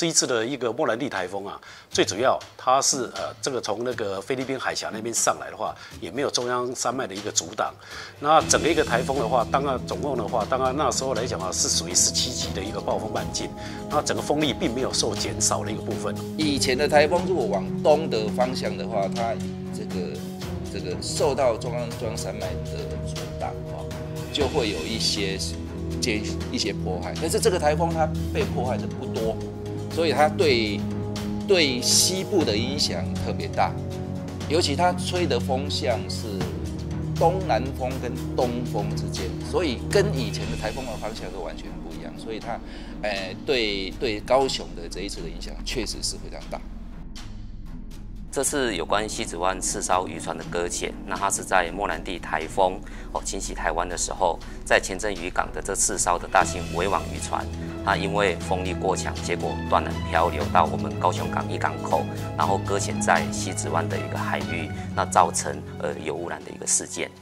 这一次的一个莫兰蒂台风啊，最主要它是这个从那个菲律宾海峡那边上来的话，也没有中央山脉的一个阻挡。那整个一个台风的话，当然总共的话，当然那时候来讲啊，是属于17级的一个暴风半径，那整个风力并没有受减少的一个部分。 以前的台风如果往东的方向的话，它这个受到中央山脉的阻挡啊，就会有一些迫害。但是这个台风它被迫害的不多，所以它对西部的影响特别大，尤其它吹的风向是东南风跟东风之间，所以跟以前的台风的方向都完全不一样，所以它对高雄的这一次的影响确实是非常大。 这是有关西子湾4艘渔船的搁浅，那它是在莫兰蒂台风侵袭台湾的时候，在前镇渔港的这4艘的大型围网渔船，它因为风力过强，结果断然漂流到我们高雄港一港口，然后搁浅在西子湾的一个海域，那造成有污染的一个事件。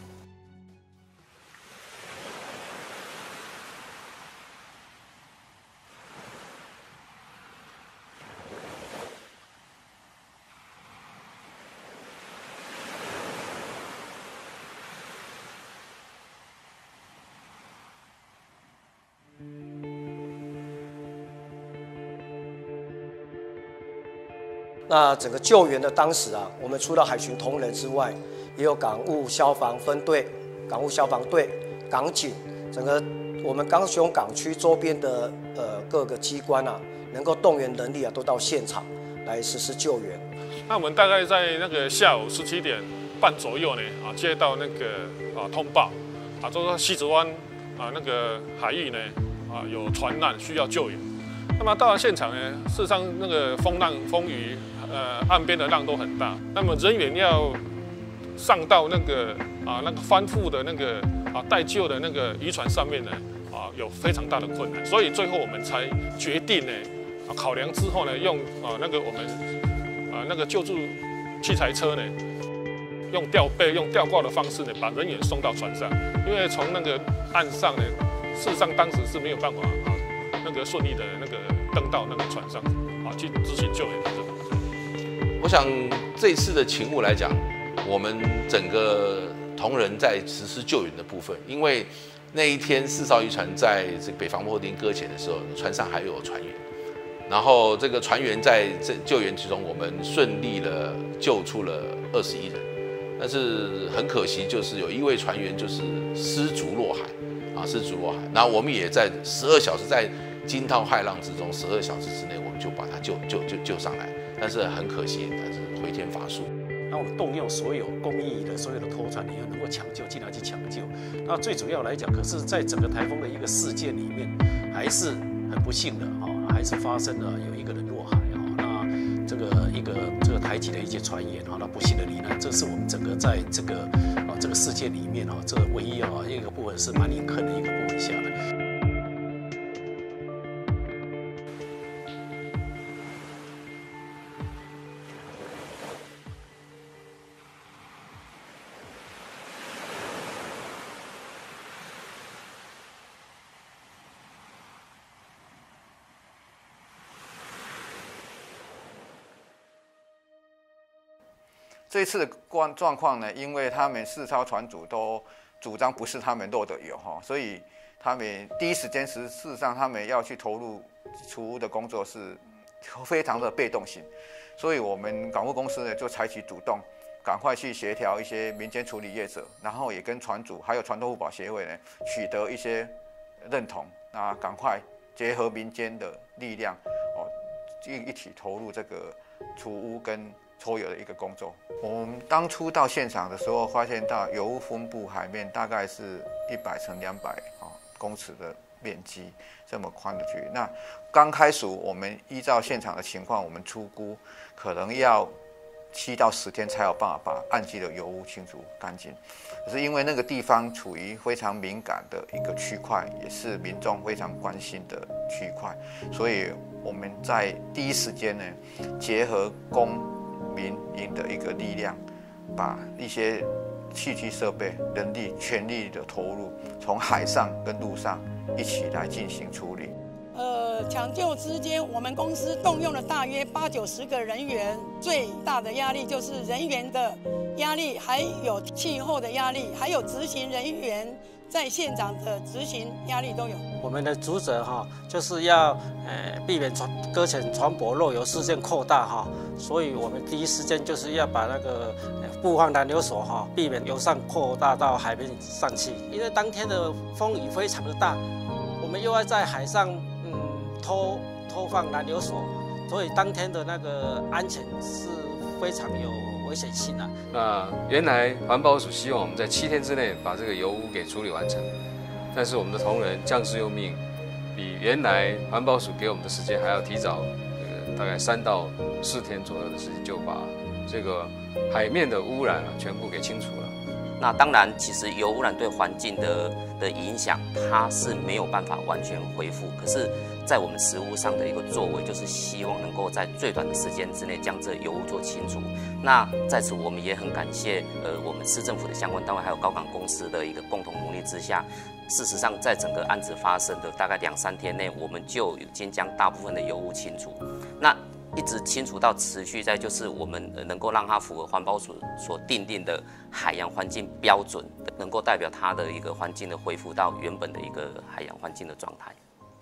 那整个救援的当时啊，我们除了海巡同仁之外，也有港务消防分队、港务消防队、港警，整个我们高雄港区周边的各个机关啊，能够动员人力啊，都到现场来实施救援。 那我们大概在那个下午17点半左右呢，接到那个通报，就说西子湾那个海域呢有船难需要救援。那么到了现场呢，事实上那个风雨岸边的浪都很大，那么人员要上到那个翻覆的那个待救的那个渔船上面呢，有非常大的困难，所以最后我们才决定呢，考量之后呢，用那个我们那个救助器材车呢，用吊背、用吊挂的方式呢，把人员送到船上，因为从那个岸上呢，事实上当时是没有办法那个顺利的那个登到那个船上去执行救援的这个。 我想这次的勤务来讲，我们整个同仁在实施救援的部分，因为那一天4艘渔船在这个北防波丁搁浅的时候，船上还有船员，然后这个船员在这救援之中，我们顺利的救出了21人，但是很可惜，就是有1位船员就是失足落海失足落海。然后我们也在12小时，在惊涛骇浪之中，12小时之内，我们就把他救上来。但是很可惜，但是回天乏术。 那我们动用所有公益的所有的拖船，你要能够抢救，尽量去抢救。那最主要来讲，可是在整个台风的一个事件里面，还是很不幸的还是发生了有1个人落海那这个台籍的一些船员那不幸的罹难，这是我们整个在这个事件里面这唯一一个部分是蛮隐恨的一个部分下来。 这一次的状况呢，因为他们4艘船主都主张不是他们漏的油所以他们第一时间事实上他们要去投入除污的工作是非常的被动性，所以我们港务公司呢就采取主动，赶快去协调一些民间处理业者，然后也跟船主还有船舶互保协会呢取得一些认同，赶快结合民间的力量一起投入这个除污跟抽油的一个工作。我们当初到现场的时候，发现到油污分布海面大概是100乘200公尺的面积，这么宽的区域。那刚开始我们依照现场的情况，我们初估可能要7到10天才有办法把岸基的油污清除干净。可是因为那个地方处于非常敏感的一个区块，也是民众非常关心的区块，所以我们在第一时间呢，结合公民营的一个力量，把一些器具设备、人力全力的投入，从海上跟陆上一起来进行处理。 抢救之间，我们公司动用了大约80-90个人员，最大的压力就是人员的压力，还有气候的压力，还有执行人员在现场的执行压力都有。 我们的职责就是要避免搁浅船舶漏油事件扩大所以我们第一时间就是要把那个布放燃留所避免由上扩大到海面上去。因为当天的风雨非常的大，我们又要在海上拖放燃留所，所以当天的那个安全是非常有危险性的。 那原来环保署希望我们在7天之内把这个油污给处理完成，但是我们的同仁将士用命，比原来环保署给我们的时间还要提早，大概3到4天左右的时间就把这个海面的污染全部给清除了。 那当然，其实油污染对环境的影响，它是没有办法完全恢复。可是，在我们实务上的一个作为，就是希望能够在最短的时间之内将这油污做清除。那在此，我们也很感谢我们市政府的相关单位，还有高港公司的一个共同努力之下，事实上，在整个案子发生的大概2-3天内，我们就已经将大部分的油污清除。那一直清除到持续在就是我们能够让它符合环保署所订定的海洋环境标准，能够代表它的一个环境的恢复到原本的一个海洋环境的状态。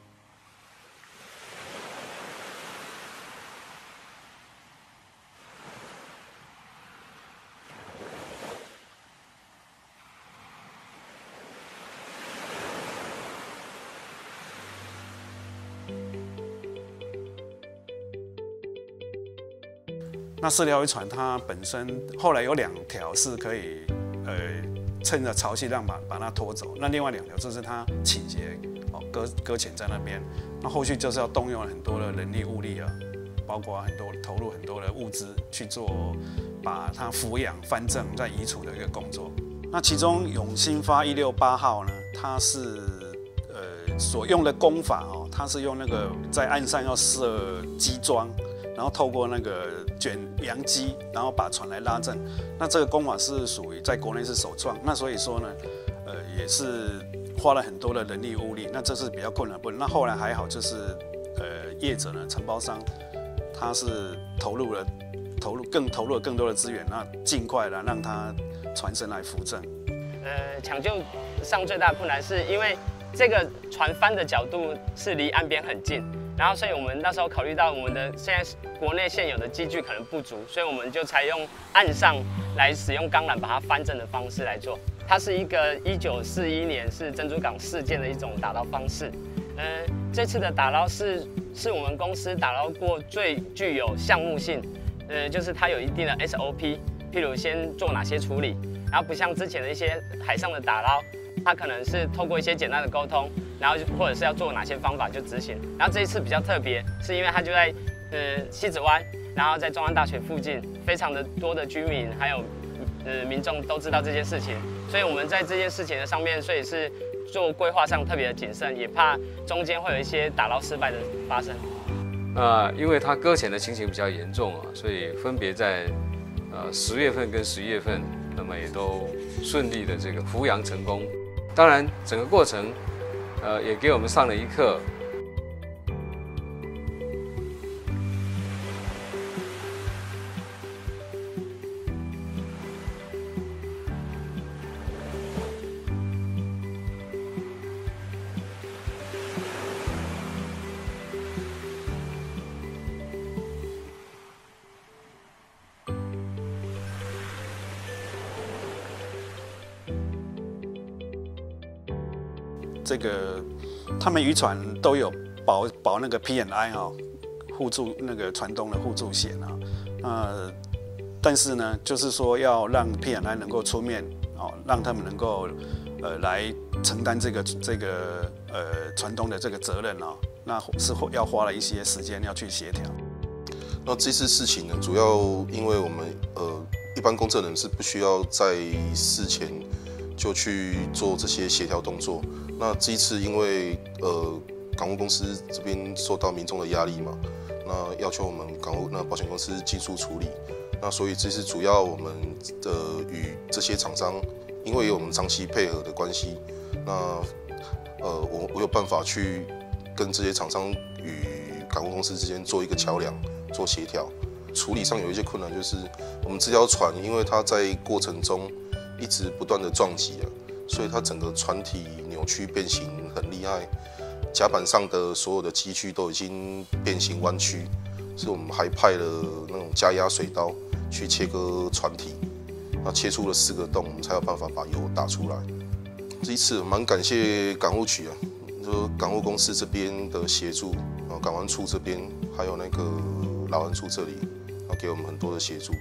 那4条渔船它本身后来有2条是可以趁着潮汐浪把它拖走，那另外2条就是它倾斜搁浅在那边，那后续就是要动用很多的人力物力包括投入很多的物资去做把它俯仰翻正再移除的一个工作。那其中永兴发168号呢，它是所用的工法它是用那个在岸上要设机桩，然后透过那个卷扬机，然后把船来拉正。那这个工法是属于在国内是首创，那所以说呢，也是花了很多的人力物力，那这是比较困难的部分。那后来还好，就是业者呢，承包商，他是投入了更多的资源，那尽快的让它船身来扶正。 抢救上最大的困难是因为这个船帆的角度是离岸边很近。然后，所以我们那时候考虑到我们的现在国内现有的机具可能不足，所以我们就采用岸上来使用钢缆把它翻正的方式来做。它是一个1941年是珍珠港事件的一种打捞方式。这次的打捞是我们公司打捞过最具有项目性，就是它有一定的 SOP， 譬如先做哪些处理，然后不像之前的一些海上的打捞，它可能是透过一些简单的沟通。然后或者是要做哪些方法就执行，然后这一次比较特别，是因为它就在西子湾，然后在中央大学附近，非常的多的居民还有民众都知道这件事情，所以我们在这件事情的上面，所以是做规划上特别的谨慎，也怕中间会有一些打捞失败的发生。 因为它搁浅的情形比较严重所以分别在10月份跟11月份，那么也都顺利的这个扶扬成功。当然，整个过程。也给我们上了一课。 这个他们渔船都有保那个 P&I 互助那个船东的互助险但是呢，就是说要让 P&I 能够出面让他们能够来承担这个船东的这个责任那是要花了一些时间要去协调。 那这次事情呢，主要因为我们一般公证人是不需要在事前就去做这些协调动作。那这一次因为港务公司这边受到民众的压力嘛，那要求我们保险公司尽速处理。那所以这次主要我们与这些厂商，因为有我们长期配合的关系，那我有办法去跟这些厂商与港务公司之间做一个桥梁，做协调。处理上有一些困难，就是我们这条船，因为它在过程中一直不断的撞击所以它整个船体扭曲变形很厉害，甲板上的所有的机具都已经变形弯曲，所以我们还派了那种加压水刀去切割船体，那切出了4个洞，我们才有办法把油打出来。这一次蛮感谢港务局就港务公司这边的协助，港湾处这边还有那个劳安处这里，给我们很多的协助。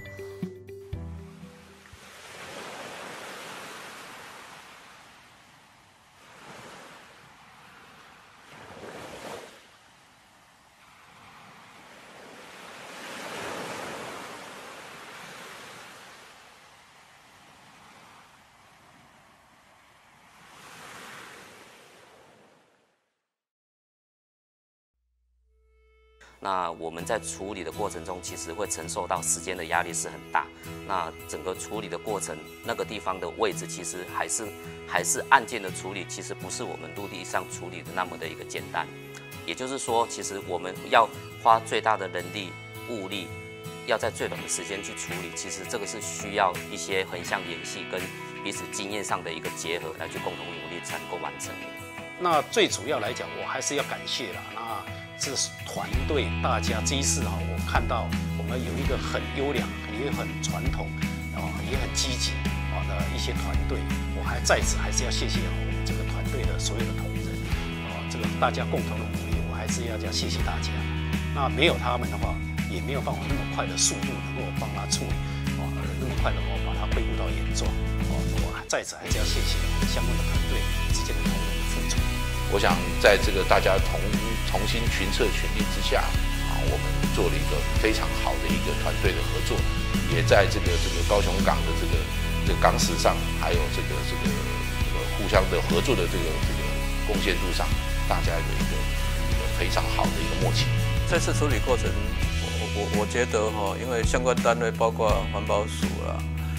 那我们在处理的过程中，其实会承受到时间的压力是很大。那整个处理的过程，那个地方的位置其实还是案件的处理，其实不是我们陆地上处理的那么的一个简单。也就是说，其实我们要花最大的人力物力，要在最短的时间去处理。其实这个是需要一些横向联系跟彼此经验上的一个结合，来去共同努力才能够完成。 那最主要来讲，我还是要感谢啦。那是团队大家这一次我看到我们有一个很优良、也很传统，也很积极的一些团队。我还在此还是要谢谢我们这个团队的所有的同仁，这个大家共同的努力，我还是要谢谢大家。那没有他们的话，也没有办法那么快的速度能够帮他处理，那么快的把它恢复到原状。我在此还是要谢谢我们相关的团队之间的同仁的付出。 我想在这个大家同心群策群力之下，我们做了一个非常好的一个团队的合作，也在这个高雄港的这个港史上，还有这个互相的合作的这个贡献度上，大家有一个非常好的一个默契。 这次处理过程，我觉得因为相关单位包括环保署啦，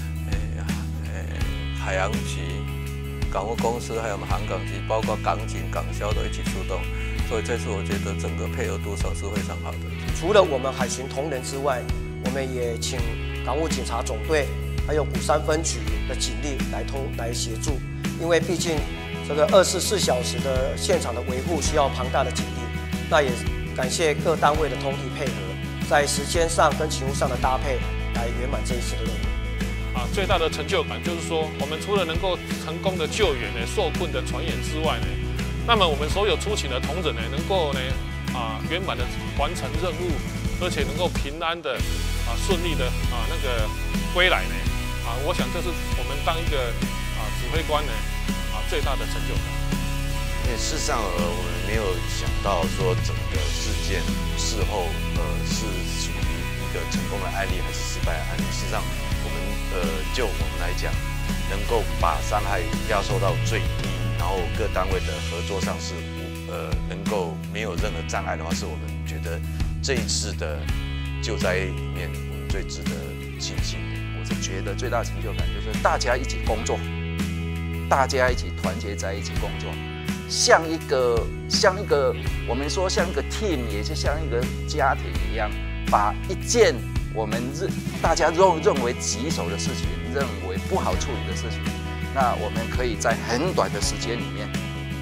海洋局、港务公司，还有我们航港局，包括港警、港消都一起出动，所以这次我觉得整个配合度上是非常好的。 除了我们海巡同仁之外，我们也请港务警察总队还有鼓山分局的警力来协助，因为毕竟这个24小时的现场的维护需要庞大的警力。那也感谢各单位的通力配合，在时间上跟勤务上的搭配，来圆满这一次的任务。 最大的成就感就是说，我们除了能够成功的救援受困的船员之外那么我们所有出勤的同仁能够圆满的完成任务，而且能够平安的顺利的那个归来我想这是我们当一个指挥官最大的成就感。 因为事实上我们没有想到说整个事件事后是属于一个成功的案例还是失败的案例。事实上就我们来讲，能够把伤害压缩到最低，然后各单位的合作上是能够没有任何障碍的话，是我们觉得这一次的救灾里面我们最值得庆幸的。 我是觉得最大成就感就是大家一起工作，大家一起团结在一起工作，像一个我们说像一个 team， 也是像一个家庭一样，把一件我们大家认为棘手的事情，认为不好处理的事情，那我们可以在很短的时间里面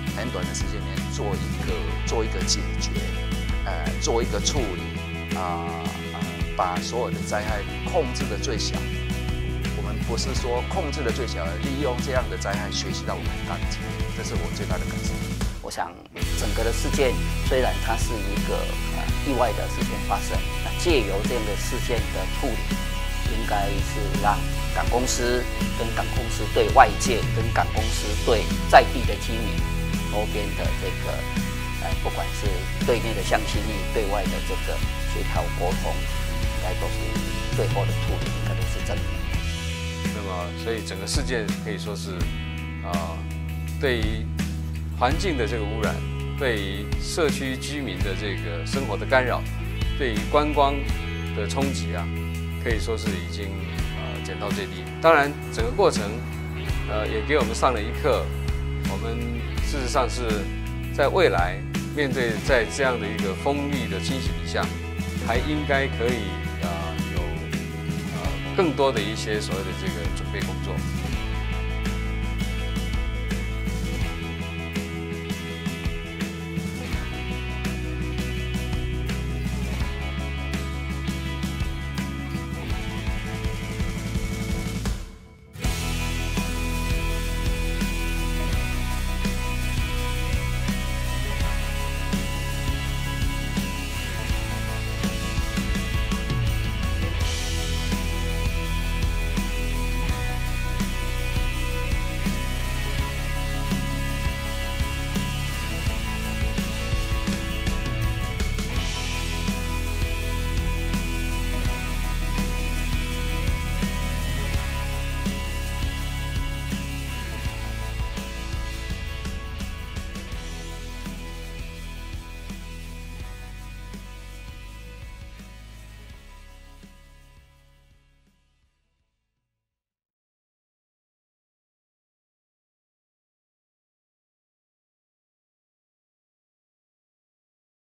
做一个解决，做一个处理，把所有的灾害控制的最小。我们不是说控制的最小，利用这样的灾害学习到我们的感情，这是我最大的感受。 我想整个的事件虽然它是一个意外的事件发生，那借由这样的事件的处理，应该是让港公司跟港公司对外界跟港公司对在地的居民周边的这个不管是对内的向心力，对外的这个协调沟通，应该都是最后的处理应该都是正面的。 那么，所以整个事件可以说是对于环境的这个污染，对于社区居民的这个生活的干扰，对于观光的冲击可以说是已经减到最低。当然，整个过程也给我们上了一课。我们事实上是在未来面对在这样的一个风力的侵袭底下，还应该可以有更多的一些所谓的这个准备工作。